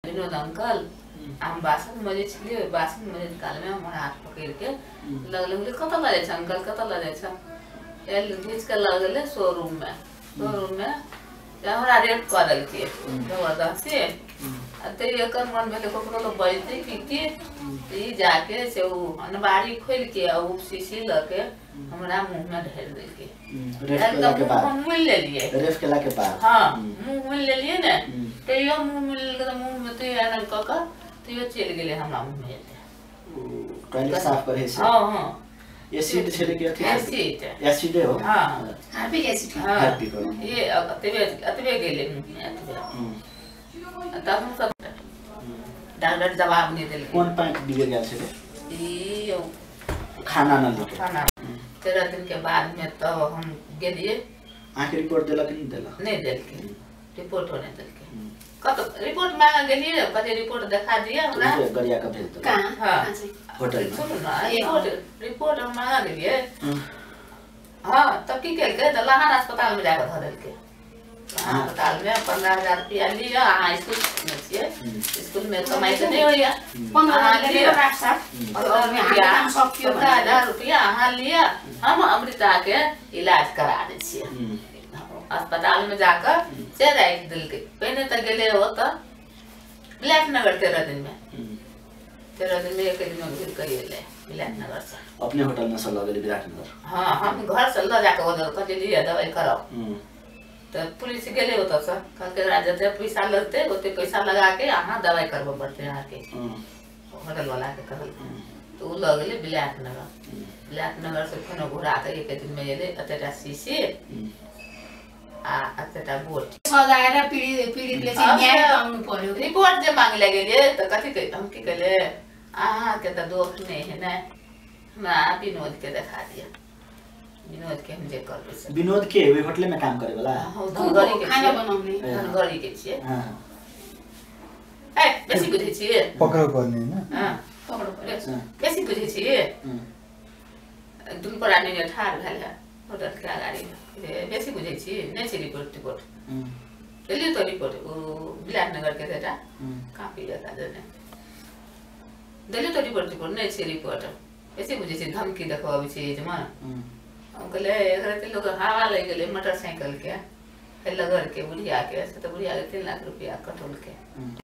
Vinod uncle हम बासन मजे छिए बासन मजे काल में हमर हाथ पकड़ के लगले कत ल जाय छ अंकल कत ल जाय छ एल घीच के लगले शोरूम में हमरा रेट कर देल के जबरदस्ती अते एकर मन भेले ककरो तो बजते की ई जाके से उ अनबारी खोल के आ उ शीशी लके हमरा मुंह में ढेर देल के रेफ के बाद मुंह ले लिए रेफ केला के बाद हां मुंह ले लिए ने तो यो मुंह में मुंह में तो यार कक तो यो चल गेले हमरा मुंह में टॉयलेट साफ करे से हां हां एसिड छले के अथी एसिड हो हां हार्पिक एसिड हार्पिक हो ये अतबे गेले मुंह में अतबे तब हम सब डॉक्टर जवाब नहीं दिल कौन पॉइंट बिगड़ गया छले ई खाना न लेके खाना 13 दिन के बाद में तो हम गेलिए आके रिपोर्ट देला कि नहीं देला नहीं दिल के रिपोर्ट होने दिल के कत रिपोर्ट मांगा गेलिए कते रिपोर्ट दिखा दिया हमरा गरिया का भेज दो कहां हां होटल में सुन ना रिपोर्ट हम मांगा गेलिए हां तब की केल के लहान अस्पताल में जाकर धर देल के अस्पताल में 15000 रुपया लिया स्कूल में कमाई तो नहीं होया 15000 रुपया अहाँ लिया हम अमृता के इलाज करा दे छिए अस्पताल में जाकर से राख दिल के पहले तक गेले हो तो विलासनगर 13 दिन में 13 दिन में एक दिन में फिर कहिए ले विलासनगर से अपने होटल में सब लगले विराटनगर हां हम घर से ल जाकर उधर कह लिए दवाई कराओ तो पुलिस गेले होता सर कह के जब पैसा लगते ओते पैसा लगा के यहाँ दवाई करबो पड़ते यहाँ के होटल वाला के कहल तो उ लगले विलासनगर से कोनो घुरा के एक दिन में एले अतेटा शीशी आ अतेटा बोट सजाएर पीड़ित ले चाहिँ न्याय पाउनु पर्यो रिपोर्ट जे मांग लगे त कथि के हम की कहले आहा के त दोष नहीं है ना हमरा विनोद के दिखा दिया विनोद के हम जे करबे से विनोद के ओइ होटल में काम करे वाला धनगढ़ी के खाना बनाउने धनगढ़ी के छिए हां ए बेसी बुझे छिए पकड़ पर्ने हैन हां पकड़ परे बेसी बुझे छिए दुन पर आने ने ठार भेल है होटल के अगाडि बेसी बुझे छिए नै छै रिपोर्ट एली तो रिपोर्ट ओ विलासनगर के देटा काफी देता देने देली तो रिपोर्ट नै छै रिपोर्ट बेसी बुझे छै धमकी देखबाबै छै जमा हम कहले एकरा के लोग हवा ले गेले मोटरसाइकिल के लगड़ के बुढ़िया के से तो बुढ़िया के 3 लाख रुपया कटल के